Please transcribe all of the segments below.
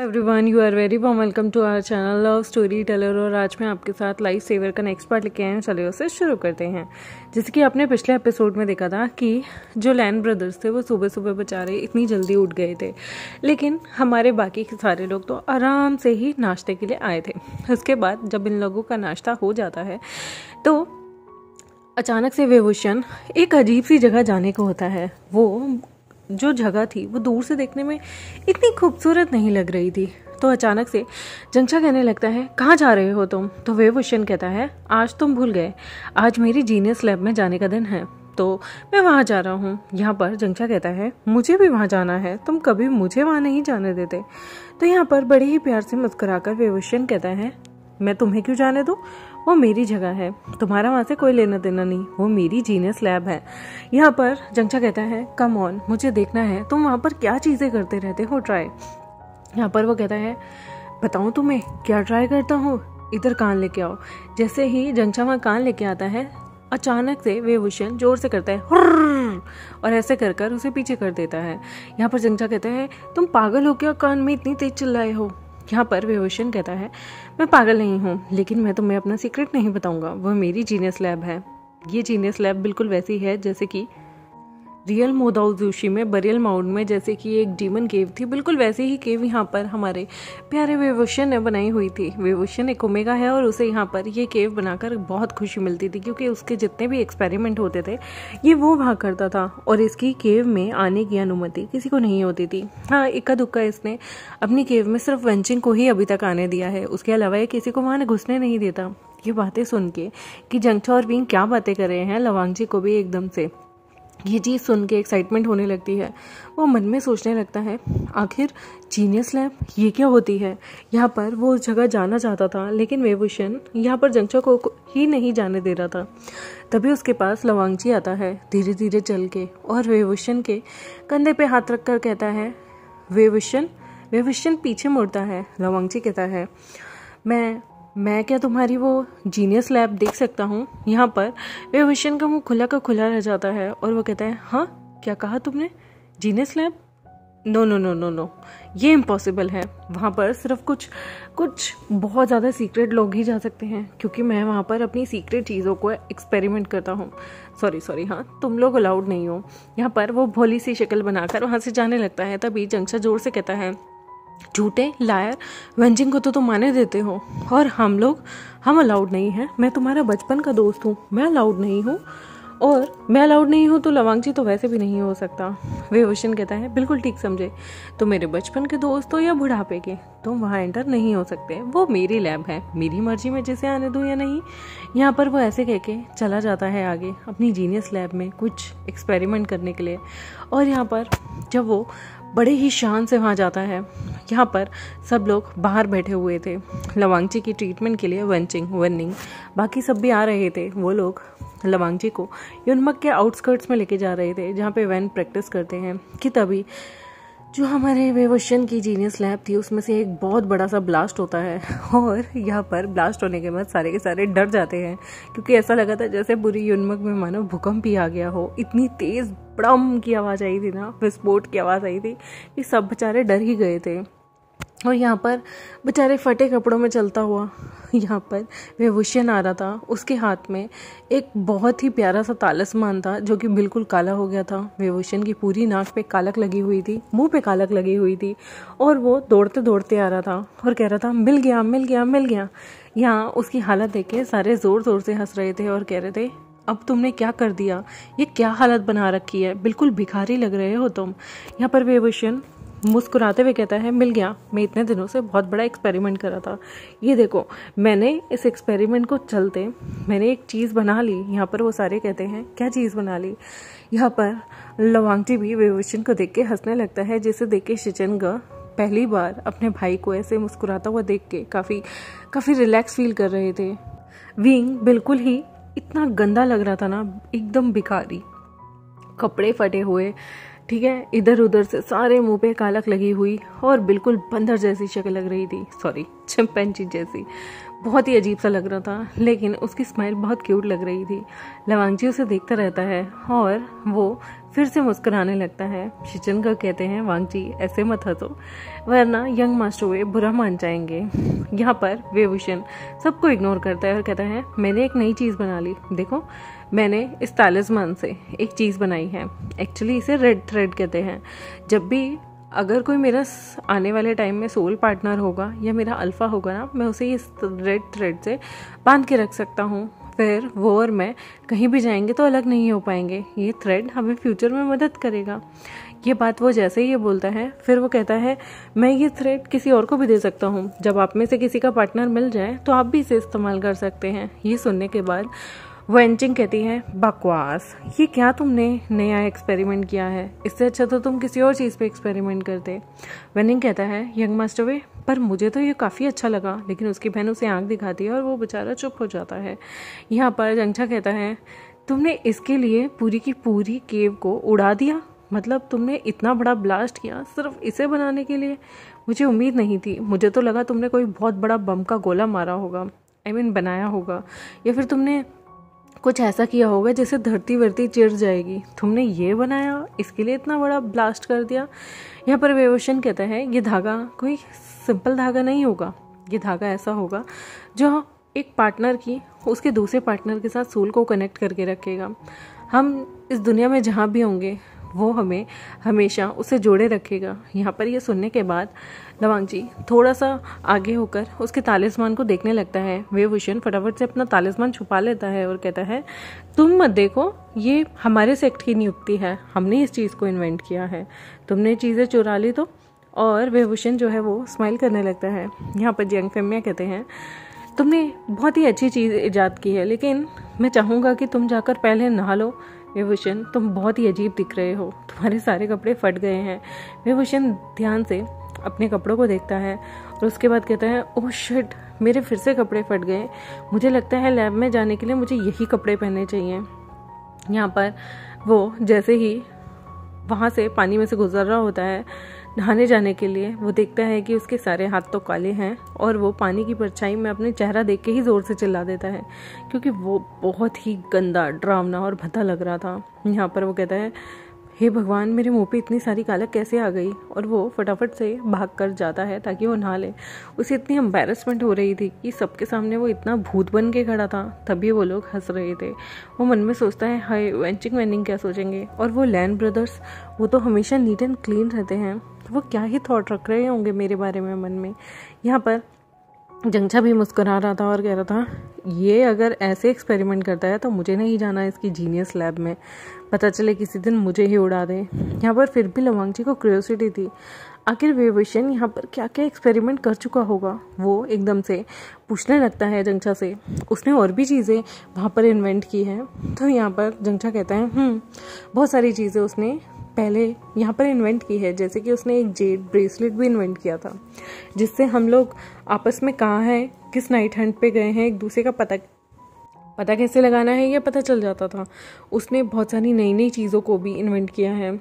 Everyone, you are very warm welcome to our channel love story teller. और आज मैं आपके साथ लाइफ सेवर का नेक्स्ट पार्ट लेके आए हैं। चलिए उसे शुरू करते हैं। जैसे कि आपने पिछले एपिसोड में देखा था कि जो लैन ब्रदर्स थे वो सुबह सुबह बेचारे इतनी जल्दी उठ गए थे, लेकिन हमारे बाकी के सारे लोग तो आराम से ही नाश्ते के लिए आए थे। उसके बाद जब इन लोगों का नाश्ता हो जाता है तो अचानक से विभूषण एक अजीब सी जगह जाने को होता है। वो जो जगह थी वो दूर से देखने में इतनी खूबसूरत नहीं लग रही थी। तो अचानक से जंक्षा कहने लगता है, कहाँ जा रहे हो तुम? तो विभूषण कहता है, आज तुम भूल गए, आज मेरी जीनियस लैब में जाने का दिन है, तो मैं वहाँ जा रहा हूँ। यहाँ पर जंक्षा कहता है, मुझे भी वहाँ जाना है, तुम कभी मुझे वहाँ नहीं जाने देते। तो यहाँ पर बड़े ही प्यार से मुस्कुराकर विभूषण कहता है, मैं तुम्हें क्यों जाने दूँ? वो मेरी जगह है, तुम्हारा वहाँ से कोई लेना देना नहीं, वो मेरी जीनियस लैब है। यहाँ पर जंक्षा कहता है, कम ऑन, मुझे देखना है तुम वहाँ पर क्या चीज़ें करते रहते हो ट्राई। यहाँ पर वो कहता है, बताऊँ तुम्हें क्या ट्राई करता हूँ? इधर कान लेके आओ। जैसे ही जंक्षा वहाँ कान लेके आता है, अचानक से विभूषण जोर से करता है हुर्र, और ऐसे कर कर उसे पीछे कर देता है। यहाँ पर जंक्षा कहता है, तुम पागल हो क्या, कान में इतनी तेज चिल्लाए हो? यहाँ पर विभूषण कहता है, मैं पागल नहीं हूँ, लेकिन मैं तुम्हें अपना सीक्रेट नहीं बताऊंगा, वह मेरी जीनियस लैब है। ये जीनियस लैब बिल्कुल वैसी है जैसे कि रियल मोदाउजुशी में बरियल माउंट में जैसे कि एक डीमन केव थी, बिल्कुल वैसे ही केव यहाँ पर हमारे प्यारे विभूषण ने बनाई हुई थी। विभूषण एक ओमेगा है और उसे यहाँ पर ये केव बनाकर बहुत खुशी मिलती थी, क्योंकि उसके जितने भी एक्सपेरिमेंट होते थे ये वो वहाँ करता था, और इसकी केव में आने की अनुमति किसी को नहीं होती थी। हाँ, इक्का दुक्का इसने अपनी केव में सिर्फ वेंचिंग को ही अभी तक आने दिया है, उसके अलावा ये किसी को वहाँ घुसने नहीं देता। ये बातें सुन के कि जंक्षा और बींग क्या बातें कर रहे हैं, लवांग जी को भी एकदम से ये चीज़ सुन के एक्साइटमेंट होने लगती है। वो मन में सोचने लगता है, आखिर जीनियस लैब ये क्या होती है? यहाँ पर वो उस जगह जाना चाहता था, लेकिन विभूषण यहाँ पर जंक्षा को ही नहीं जाने दे रहा था। तभी उसके पास लवांग जी आता है धीरे धीरे चल के, और विभूषण के कंधे पे हाथ रख कर कहता है, विभूषण। विभूषण पीछे मुड़ता है। लवांग जी कहता है, मैं क्या तुम्हारी वो जीनियस लैब देख सकता हूँ? यहाँ पर विभूषण का मुंह खुला का खुला रह जाता है और वो कहता है, हाँ क्या कहा तुमने? Genius lab? No no no no no, ये इम्पॉसिबल है। वहाँ पर सिर्फ कुछ बहुत ज़्यादा सीक्रेट लोग ही जा सकते हैं, क्योंकि मैं वहाँ पर अपनी सीक्रेट चीज़ों को एक्सपेरिमेंट करता हूँ। सॉरी, हाँ तुम लोग अलाउड नहीं हो। यहाँ पर वो भोली सी शक्ल बनाकर वहाँ से जाने लगता है। तभी जंक्षा जोर से कहता है, झूठे लायर, वेंजिंग को तो तुम माने देते हो, और हम अलाउड नहीं हैं। मैं तुम्हारा बचपन का दोस्त हूँ, मैं अलाउड नहीं हूँ, और मैं अलाउड नहीं हूँ तो लवांग जी तो वैसे भी नहीं हो सकता। विभूषण कहता है, बिल्कुल ठीक समझे, तो मेरे बचपन के दोस्त हो या बुढ़ापे के, तुम वहाँ एंटर नहीं हो सकते। वो मेरी लैब है, मेरी मर्जी में जिसे आने दूँ या नहीं। यहाँ पर वो ऐसे कह के चला जाता है आगे अपनी जीनियस लैब में कुछ एक्सपेरिमेंट करने के लिए। और यहाँ पर जब वो बड़े ही शान से वहाँ जाता है, यहाँ पर सब लोग बाहर बैठे हुए थे लवांग जी की ट्रीटमेंट के लिए। वनिंग बाकी सब भी आ रहे थे। वो लोग लवांग जी को युनमक के आउटस्कर्ट्स में लेके जा रहे थे, जहाँ पे वैन प्रैक्टिस करते हैं, कि तभी जो हमारे विभूषण की जीनियस लैब थी उसमें से एक बहुत बड़ा सा ब्लास्ट होता है। और यहाँ पर ब्लास्ट होने के बाद सारे के सारे डर जाते हैं, क्योंकि ऐसा लगा था जैसे पूरी युनमक में मानो भूकंप ही आ गया हो। इतनी तेज बड़म की आवाज़ आई थी ना, विस्फोट की आवाज़ आई थी, कि सब बेचारे डर ही गए थे। और यहाँ पर बेचारे फटे कपड़ों में चलता हुआ यहाँ पर विभूषण आ रहा था। उसके हाथ में एक बहुत ही प्यारा सा तालिस्मान था, जो कि बिल्कुल काला हो गया था। विभूषण की पूरी नाक पे कालक लगी हुई थी, मुंह पे कालक लगी हुई थी, और वो दौड़ते दौड़ते आ रहा था और कह रहा था, मिल गया मिल गया मिल गया। यहाँ उसकी हालत देख के सारे जोर जोर से हंस रहे थे और कह रहे थे, अब तुमने क्या कर दिया, ये क्या हालत बना रखी है, बिल्कुल भिखारी लग रहे हो तुम। यहाँ पर विभूषण मुस्कुराते हुए कहता है, मिल गया, मैं इतने दिनों से बहुत बड़ा एक्सपेरिमेंट करा था, ये देखो मैंने इस एक्सपेरिमेंट को चलते मैंने एक चीज़ बना ली। यहाँ पर वो सारे कहते हैं, क्या चीज़ बना ली? यहाँ पर लवांग जी भी विभूषण को देख के हंसने लगता है, जिसे देख के शिचनगा पहली बार अपने भाई को ऐसे मुस्कुराता हुआ देख के काफ़ी रिलैक्स फील कर रहे थे। विंग बिल्कुल ही इतना गंदा लग रहा था ना, एकदम भिखारी, कपड़े फटे हुए, ठीक है, इधर उधर से सारे मुंह पे कालक लगी हुई, और बिल्कुल बंदर जैसी शक्ल लग रही थी, सॉरी चिंपैंजी जैसी। बहुत ही अजीब सा लग रहा था, लेकिन उसकी स्माइल बहुत क्यूट लग रही थी। लवांगजी उसे देखता रहता है और वो फिर से मुस्कुराने लगता है। शिचनका कहते हैं, वांगजी ऐसे मत हंसो वरना यंग मास्टर वे बुरा मान जाएंगे। यहाँ पर वेवुशन सबको इग्नोर करता है और कहता है, मैंने एक नई चीज़ बना ली, देखो मैंने इस तालिस्मान से एक चीज़ बनाई है। एक्चुअली इसे रेड थ्रेड कहते हैं। जब भी अगर कोई मेरा आने वाले टाइम में सोल पार्टनर होगा या मेरा अल्फा होगा ना, मैं उसे इस रेड थ्रेड से बांध के रख सकता हूँ। फिर वो और मैं कहीं भी जाएंगे तो अलग नहीं हो पाएंगे। ये थ्रेड हमें फ्यूचर में मदद करेगा। ये बात वो जैसे ही ये बोलता है, फिर वो कहता है, मैं ये थ्रेड किसी और को भी दे सकता हूँ। जब आप में से किसी का पार्टनर मिल जाए तो आप भी इसे इस्तेमाल कर सकते हैं। ये सुनने के बाद वेंचिंग कहती है, बकवास, ये क्या तुमने नया एक्सपेरिमेंट किया है? इससे अच्छा तो तुम किसी और चीज़ पे एक्सपेरिमेंट करते। वेनिंग कहता है, यंग मास्टर वे, पर मुझे तो ये काफ़ी अच्छा लगा। लेकिन उसकी बहन उसे आंख दिखाती है और वो बेचारा चुप हो जाता है। यहाँ पर जंगछा कहता है, तुमने इसके लिए पूरी की पूरी केव को उड़ा दिया? मतलब तुमने इतना बड़ा ब्लास्ट किया सिर्फ इसे बनाने के लिए? मुझे उम्मीद नहीं थी। मुझे तो लगा तुमने कोई बहुत बड़ा बम का गोला मारा होगा, बनाया होगा, या फिर तुमने कुछ ऐसा किया होगा जैसे धरती वर्ती चिर जाएगी। तुमने ये बनाया, इसके लिए इतना बड़ा ब्लास्ट कर दिया। यहाँ पर वेवोशन कहता है, ये धागा कोई सिंपल धागा नहीं होगा। ये धागा ऐसा होगा जो एक पार्टनर की उसके दूसरे पार्टनर के साथ सोल को कनेक्ट करके रखेगा। हम इस दुनिया में जहाँ भी होंगे वो हमें हमेशा उसे जोड़े रखेगा। यहाँ पर ये सुनने के बाद लवांगजी थोड़ा सा आगे होकर उसके तालिस्मान को देखने लगता है। वेवुशन फटाफट से अपना तालिस्मान छुपा लेता है और कहता है, तुम मत देखो, ये हमारे सेक्ट की नियुक्ति है, हमने इस चीज़ को इन्वेंट किया है, तुमने चीज़ें चुरा ली तो। और वेवुशन जो है वो स्माइल करने लगता है। यहाँ पर जियांग फेमिया कहते हैं, तुमने बहुत ही अच्छी चीज़ ईजाद की है, लेकिन मैं चाहूँगा कि तुम जाकर पहले नहा लो। वेवुशन, तुम बहुत ही अजीब दिख रहे हो, तुम्हारे सारे कपड़े फट गए हैं। वेवुशन ध्यान से अपने कपड़ों को देखता है और उसके बाद कहता है, ओह शिट, मेरे फिर से कपड़े फट गए। मुझे लगता है लैब में जाने के लिए मुझे यही कपड़े पहनने चाहिए। यहाँ पर वो जैसे ही वहाँ से पानी में से गुजर रहा होता है नहाने जाने के लिए, वो देखता है कि उसके सारे हाथ तो काले हैं और वो पानी की परछाई में अपने चेहरा देख के ही ज़ोर से चिल्ला देता है, क्योंकि वो बहुत ही गंदा, डरावना और भद्दा लग रहा था। यहाँ पर वो कहता है, हे भगवान, मेरे मुंह पे इतनी सारी कालक कैसे आ गई? और वो फटाफट से भाग कर जाता है ताकि वो नहा ले। उसे इतनी एम्बैरेसमेंट हो रही थी कि सबके सामने वो इतना भूत बन के खड़ा था। तभी वो लोग हंस रहे थे। वो मन में सोचता है, हाय वेंचिंग वेनिंग क्या सोचेंगे? और वो लैन ब्रदर्स, वो तो हमेशा नीट एंड क्लीन रहते हैं, वो क्या ही थॉट रख रहे होंगे मेरे बारे में मन में। यहाँ पर जंगछा भी मुस्कुरा रहा था और कह रहा था, ये अगर ऐसे एक्सपेरिमेंट करता है तो मुझे नहीं जाना इसकी जीनियस लैब में, पता चले किसी दिन मुझे ही उड़ा दे। यहाँ पर फिर भी लवांगजी को क्यूरियोसिटी थी, आखिर वेवुशन यहाँ पर क्या क्या एक्सपेरिमेंट कर चुका होगा। वो एकदम से पूछने लगता है जंगछा से, उसने और भी चीज़ें वहाँ पर इन्वेंट की हैं? तो यहाँ पर जंगछा कहता है, बहुत सारी चीज़ें उसने पहले यहाँ पर इन्वेंट की है। जैसे कि उसने एक जेड ब्रेसलेट भी इन्वेंट किया था, जिससे हम लोग आपस में कहाँ हैं, किस नाइट हंट पे गए हैं, एक दूसरे का पता कैसे लगाना है ये पता चल जाता था। उसने बहुत सारी नई नई चीज़ों को भी इन्वेंट किया है।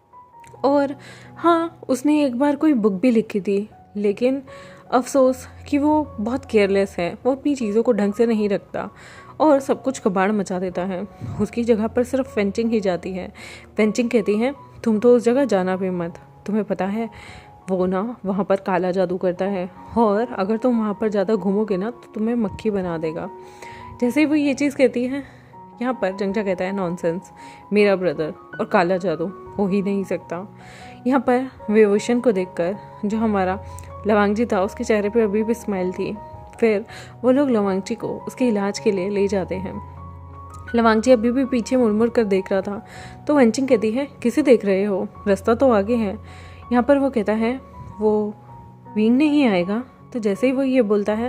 और हाँ, उसने एक बार कोई बुक भी लिखी थी, लेकिन अफसोस कि वो बहुत केयरलेस है, वो अपनी चीज़ों को ढंग से नहीं रखता और सब कुछ कबाड़ मचा देता है। उसकी जगह पर सिर्फ वेंचिंग ही जाती है। वेंचिंग कहती है, तुम तो उस जगह जाना भी मत, तुम्हें पता है वो ना वहाँ पर काला जादू करता है, और अगर तुम वहाँ पर ज़्यादा घूमोगे ना तो तुम्हें मक्खी बना देगा। जैसे ही वो ये चीज़ कहती है, यहाँ पर जंगछा कहता है, नॉनसेंस, मेरा ब्रदर और काला जादू हो ही नहीं सकता। यहाँ पर वेवुशन को देखकर जो हमारा लवांगजी था, उसके चेहरे पे अभी भी स्माइल थी। फिर वो लोग लवांगजी को उसके इलाज के लिए ले जाते हैं। लवांगजी अभी भी पीछे मुड़ कर देख रहा था, तो वेंचिंग कहती है, किसे देख रहे हो, रास्ता तो आगे है। यहाँ पर वो कहता है, वो विंग नहीं आएगा। तो जैसे ही वो ये बोलता है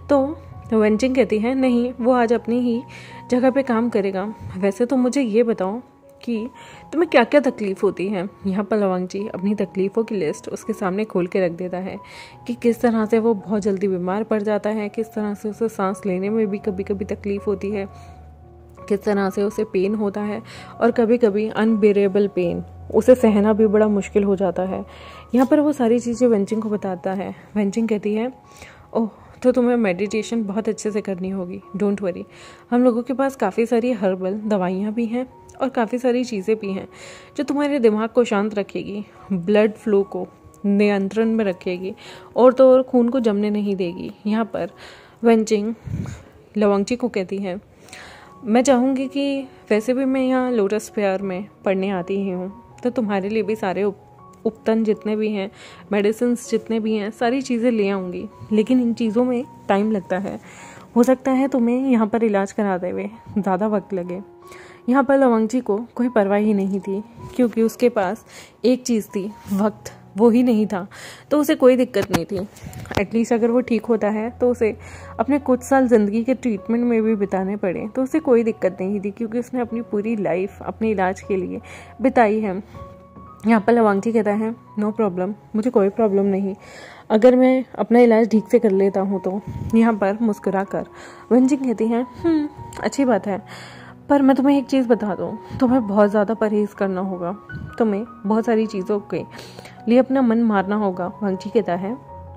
तो वेंचिंग कहती है, नहीं, वो आज अपनी ही जगह पे काम करेगा। वैसे तो मुझे ये बताओ कि तुम्हें क्या क्या तकलीफ़ होती है। यहाँ पर लवांगजी अपनी तकलीफ़ों की लिस्ट उसके सामने खोल के रख देता है कि किस तरह से वो बहुत जल्दी बीमार पड़ जाता है, किस तरह से उसे सांस लेने में भी कभी कभी तकलीफ़ होती है, किस तरह से उसे पेन होता है, और कभी कभी अनबेरेबल पेन, उसे सहना भी बड़ा मुश्किल हो जाता है। यहाँ पर वो सारी चीज़ें वेंचिंग को बताता है। वेंचिंग कहती है, ओह, तो तुम्हें मेडिटेशन बहुत अच्छे से करनी होगी। डोंट वरी, हम लोगों के पास काफ़ी सारी हर्बल दवाइयाँ भी हैं और काफ़ी सारी चीज़ें भी हैं जो तुम्हारे दिमाग को शांत रखेगी, ब्लड फ्लो को नियंत्रण में रखेगी और तो और खून को जमने नहीं देगी। यहाँ पर वेंचिंग लवंगची को कहती है। मैं चाहूँगी कि वैसे भी मैं यहाँ लोटस फेयर में पढ़ने आती ही हूँ, तो तुम्हारे लिए भी सारे उपतन जितने भी हैं, मेडिसिन जितने भी हैं, सारी चीज़ें ले आऊँगी। लेकिन इन चीज़ों में टाइम लगता है। हो सकता है तुम्हें यहाँ पर इलाज कराते हुए ज़्यादा वक्त लगे। यहाँ पर लवंगची को कोई परवाह ही नहीं थी, क्योंकि उसके पास एक चीज़ थी, वक्त। वो ही नहीं था तो उसे कोई दिक्कत नहीं थी। एटलीस्ट अगर वो ठीक होता है तो उसे अपने कुछ साल ज़िंदगी के ट्रीटमेंट में भी बिताने पड़े तो उसे कोई दिक्कत नहीं थी, क्योंकि उसने अपनी पूरी लाइफ अपने इलाज के लिए बिताई है। यहाँ पर लवंगची कहता है, नो प्रॉब्लम, मुझे कोई प्रॉब्लम नहीं, अगर मैं अपना इलाज ठीक से कर लेता हूँ तो। यहाँ पर मुस्कुरा कर वेंचिंग कहती है, अच्छी बात है, पर मैं तुम्हें एक चीज़ बता दूँ, तुम्हें बहुत ज़्यादा परहेज़ करना होगा, तुम्हें बहुत सारी चीज़ों के लिए अपना मन मारना होगा। वेंचिंग कहता है,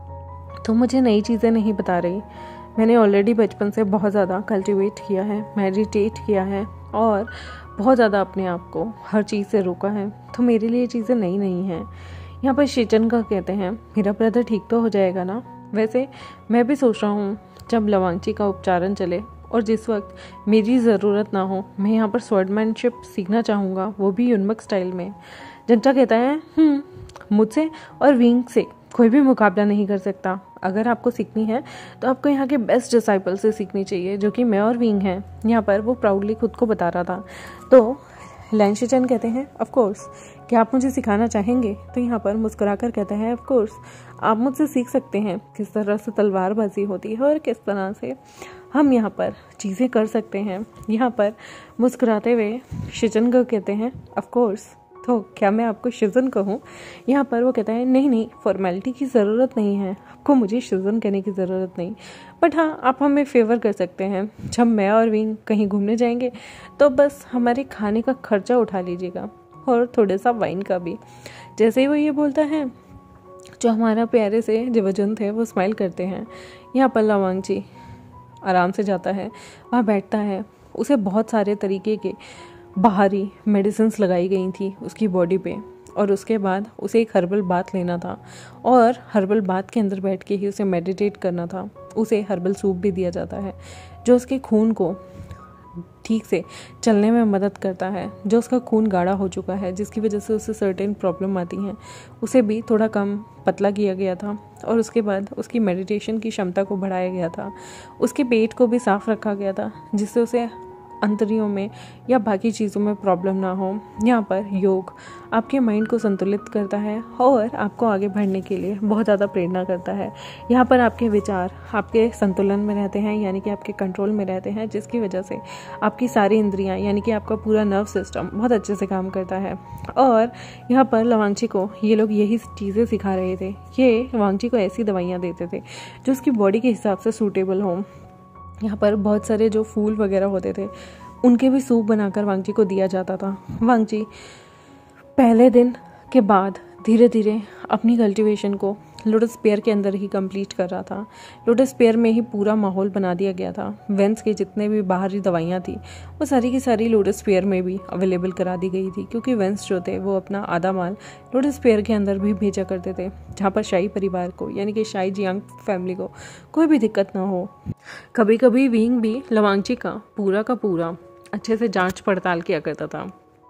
तुम मुझे नई चीज़ें नहीं बता रही, मैंने ऑलरेडी बचपन से बहुत ज़्यादा कल्टिवेट किया है, मेडिटेट किया है और बहुत ज़्यादा अपने आप को हर चीज़ से रोका है, तो मेरे लिए चीज़ें नई नहीं हैं। यहाँ पर शेचन का कहते हैं, मेरा ब्रदर ठीक तो हो जाएगा ना? वैसे मैं भी सोच रहा हूँ जब लवंगची का उपचारण चले और जिस वक्त मेरी ज़रूरत ना हो, मैं यहाँ पर स्वॉर्डमैनशिप सीखना चाहूँगा, वो भी युनमक स्टाइल में। जंटा कहता है, मुझसे और विंग से कोई भी मुकाबला नहीं कर सकता। अगर आपको सीखनी है तो आपको यहाँ के बेस्ट डिसाइपल से सीखनी चाहिए, जो कि मैं और विंग हैं। यहाँ पर वो प्राउडली खुद को बता रहा था। तो लैंशिचन कहते हैं, ऑफ कोर्स, क्या आप मुझे सिखाना चाहेंगे? तो यहाँ पर मुस्कुराकर कहते हैं, ऑफ कोर्स, आप मुझसे सीख सकते हैं किस तरह से तलवारबाजी होती है और किस तरह से हम यहाँ पर चीज़ें कर सकते हैं। यहाँ पर मुस्कुराते हुए शिजन को कहते हैं, ऑफ कोर्स, तो क्या मैं आपको शिजन कहूँ? यहाँ पर वो कहता है, नहीं, फॉर्मेलिटी की ज़रूरत नहीं है, आपको मुझे शिजन कहने की ज़रूरत नहीं, बट हाँ, आप हमें फेवर कर सकते हैं। जब मैं और विंग कहीं घूमने जाएंगे तो बस हमारे खाने का खर्चा उठा लीजिएगा और थोड़ा सा वाइन का भी। जैसे ही वो ये बोलता है, जो हमारा प्यारे से जीवजंत है वो स्माइल करते हैं। यहाँ पर लवंगची आराम से जाता है, वहाँ बैठता है। उसे बहुत सारे तरीके के बाहरी मेडिसिन्स लगाई गई थी उसकी बॉडी पे, और उसके बाद उसे एक हर्बल बाथ लेना था और हर्बल बाथ के अंदर बैठ के ही उसे मेडिटेट करना था। उसे हर्बल सूप भी दिया जाता है जो उसके खून को ठीक से चलने में मदद करता है। जो उसका खून गाढ़ा हो चुका है, जिसकी वजह से उसे सर्टेन प्रॉब्लम आती हैं, उसे भी थोड़ा कम पतला किया गया था और उसके बाद उसकी मेडिटेशन की क्षमता को बढ़ाया गया था। उसके पेट को भी साफ रखा गया था जिससे उसे अंतरियों में या बाकी चीज़ों में प्रॉब्लम ना हो। यहाँ पर योग आपके माइंड को संतुलित करता है और आपको आगे बढ़ने के लिए बहुत ज़्यादा प्रेरणा करता है। यहाँ पर आपके विचार आपके संतुलन में रहते हैं, यानी कि आपके कंट्रोल में रहते हैं, जिसकी वजह से आपकी सारी इंद्रियाँ यानी कि आपका पूरा नर्व सिस्टम बहुत अच्छे से काम करता है। और यहाँ पर लवंगची को ये लोग यही चीज़ें सिखा रहे थे। ये लवंगची को ऐसी दवाइयाँ देते थे जो उसकी बॉडी के हिसाब से सूटेबल हों। यहाँ पर बहुत सारे जो फूल वगैरह होते थे उनके भी सूप बनाकर वांगची को दिया जाता था। वांगची पहले दिन के बाद धीरे धीरे अपनी कल्टीवेशन को लोटस पेयर के अंदर ही कंप्लीट कर रहा था। लोटस पेयर में ही पूरा माहौल बना दिया गया था। वेंस के जितने भी बाहरी दवाइयाँ थी वो सारी की सारी लोटस पेयर में भी अवेलेबल करा दी गई थी, क्योंकि वेंस जो थे वो अपना आधा माल लोटस पेयर के अंदर भी भेजा करते थे, जहाँ पर शाही परिवार को यानी कि शाही जियांग फैमिली को कोई भी दिक्कत ना हो। कभी कभी विंग भी लवंगची का पूरा अच्छे से जांच पड़ताल किया करता था।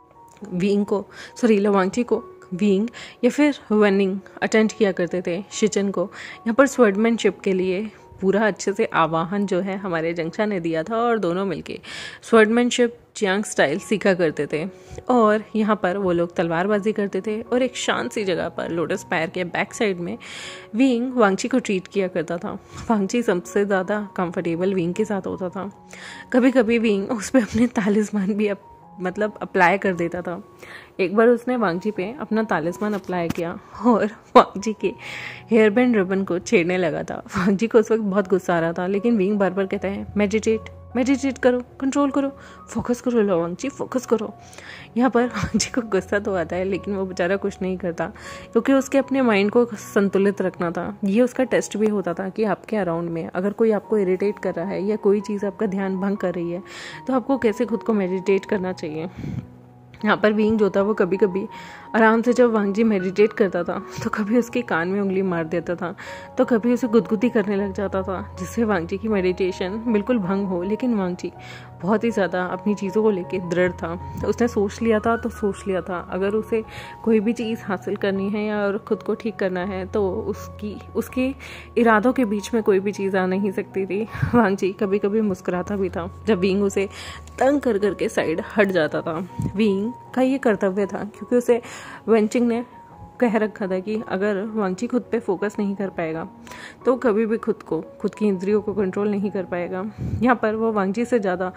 लवंगची को विंग या फिर वेनिंग अटेंड किया करते थे। शिचन को यहाँ पर स्वॉर्डमैनशिप के लिए पूरा अच्छे से आवाहन जो है हमारे जंक्षा ने दिया था और दोनों मिलके स्वॉर्डमैनशिप जियांग स्टाइल सीखा करते थे। और यहाँ पर वो लोग तलवारबाजी करते थे और एक शांत सी जगह पर लोटस पैर के बैक साइड में विंग वांगची को ट्रीट किया करता था। वांगची सबसे ज़्यादा कंफर्टेबल विंग के साथ होता था। कभी कभी विंग उस पर अपने तालिस्मान भी अप्लाई कर देता था। एक बार उसने वांगची पे अपना तालिस्मान अप्लाई किया और वांगची के हेयर बैंड रिबन को छेड़ने लगा था। वांगची को उस वक्त बहुत गुस्सा आ रहा था, लेकिन विंग बार बार कहता है, मेडिटेट मेडिटेट करो, कंट्रोल करो, फोकस करो लवांगची, फोकस करो। यहाँ पर वांगची को गुस्सा तो आता है, लेकिन वो बेचारा कुछ नहीं करता, क्योंकि उसके अपने माइंड को संतुलित रखना था। ये उसका टेस्ट भी होता था कि आपके अराउंड में अगर कोई आपको इरिटेट कर रहा है या कोई चीज़ आपका ध्यान भंग कर रही है तो आपको कैसे खुद को मेडिटेट करना चाहिए। यहाँ पर विंग जो था वो कभी कभी आराम से जब वांगजी मेडिटेट करता था तो कभी उसके कान में उंगली मार देता था, तो कभी उसे गुदगुदी करने लग जाता था, जिससे वांगजी की मेडिटेशन बिल्कुल भंग हो। लेकिन वांगजी बहुत ही ज़्यादा अपनी चीज़ों को लेके दृढ़ था। उसने सोच लिया था तो सोच लिया था, अगर उसे कोई भी चीज़ हासिल करनी है या और खुद को ठीक करना है तो उसके इरादों के बीच में कोई भी चीज़ आ नहीं सकती थी। वांगजी कभी कभी मुस्कुराता भी था जब विंग उसे तंग कर करके साइड हट जाता था। विंग का ये कर्तव्य था, क्योंकि उसे वेंचिंग ने कह रखा था कि अगर वांगची खुद पे फोकस नहीं कर पाएगा तो कभी भी खुद की इंद्रियों को कंट्रोल नहीं कर पाएगा। यहाँ पर वो वांगची से ज़्यादा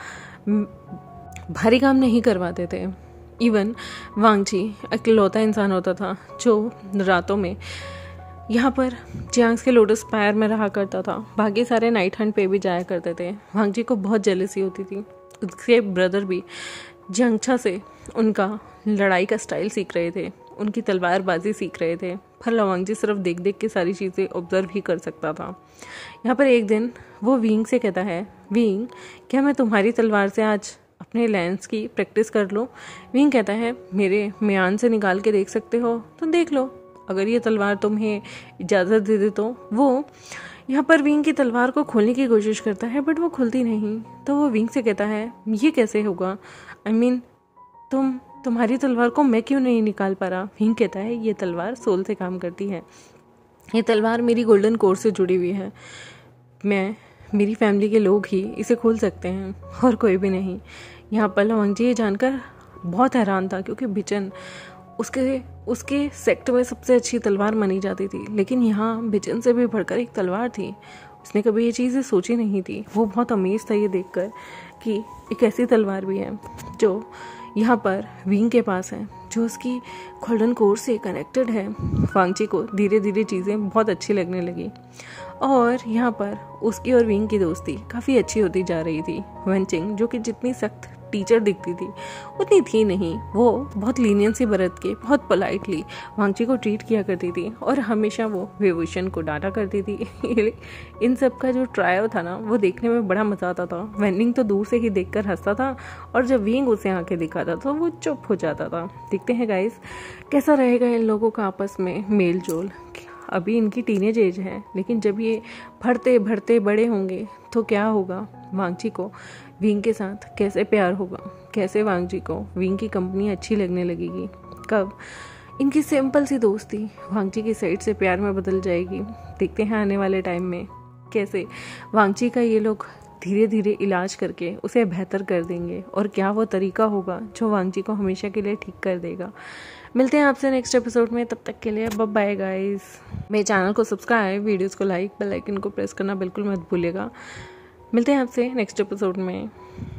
भारी काम नहीं करवाते थे। इवन वांगची इकलौता इंसान होता था जो रातों में यहाँ पर जियांग्स के लोटस फायर में रहा करता था, बाकी सारे नाइट हंट पे भी जाया करते थे। वांगची को बहुत जेलसी होती थी। उसके ब्रदर भी जियांगछा से उनका लड़ाई का स्टाइल सीख रहे थे, उनकी तलवारबाजी सीख रहे थे, पर लवांगजी सिर्फ देख देख के सारी चीज़ें ऑब्जर्व ही कर सकता था। यहाँ पर एक दिन वो विंग से कहता है, विंग क्या मैं तुम्हारी तलवार से आज अपने लैंस की प्रैक्टिस कर लूँ? विंग कहता है, मेरे म्यान से निकाल के देख सकते हो तो देख लो, अगर ये तलवार तुम्हें इजाज़त दे दे तो। वो यहाँ पर विंग की तलवार को खोलने की कोशिश करता है, बट वो खुलती नहीं। तो वो विंग से कहता है, ये कैसे होगा? I mean, तुम्हारी तलवार को मैं क्यों नहीं निकाल पा रहा? विंग कहता है, ये तलवार सोल से काम करती है, ये तलवार मेरी गोल्डन कोर से जुड़ी हुई है, मेरी फैमिली के लोग ही इसे खोल सकते हैं और कोई भी नहीं। यहाँ पर लवांगजी ये जानकर बहुत हैरान था, क्योंकि बिचन उसके सेक्ट में सबसे अच्छी तलवार मानी जाती थी, लेकिन यहाँ बिचन से भी बढ़कर एक तलवार थी। उसने कभी ये चीज़ें सोची नहीं थी। वो बहुत अमेज था ये देखकर कि एक ऐसी तलवार भी है जो यहाँ पर विंग के पास है, जो उसकी गोल्डन कोर से कनेक्टेड है। वांगची को धीरे धीरे चीज़ें बहुत अच्छी लगने लगी और यहाँ पर उसकी और विंग की दोस्ती काफ़ी अच्छी होती जा रही थी। वेंचिंग जो कि जितनी सख्त टीचर दिखती थी उतनी थी नहीं, वो बहुत लीनियंसी बरत के बहुत पोलाइटली वांगची को ट्रीट किया करती थी और हमेशा वो विभूषण को डांटा करती थी। इन सब का जो ट्रायल था ना, वो देखने में बड़ा मज़ा आता था। वेंडिंग तो दूर से ही देखकर हंसता था और जब विंग उसे आके दिखाता तो वो चुप हो जाता था। देखते हैं गाइस कैसा रहेगा इन लोगों का आपस में मेल जोल। अभी इनकी टीनेज एज है, लेकिन जब ये बढ़ते बढ़ते बड़े होंगे तो क्या होगा? वांगची को विंग के साथ कैसे प्यार होगा? कैसे वांगची को विंग की कंपनी अच्छी लगने लगेगी? कब इनकी सिंपल सी दोस्ती वांगची की साइड से प्यार में बदल जाएगी? देखते हैं आने वाले टाइम में कैसे वांगची का ये लोग धीरे धीरे इलाज करके उसे बेहतर कर देंगे और क्या वो तरीका होगा जो वांगची को हमेशा के लिए ठीक कर देगा। मिलते हैं आपसे नेक्स्ट एपिसोड में, तब तक के लिए बाय बाय गाइस। मेरे चैनल को सब्सक्राइब, वीडियोस को लाइक, बेल आइकन को प्रेस करना बिल्कुल मत भूलिएगा। मिलते हैं आपसे नेक्स्ट एपिसोड में।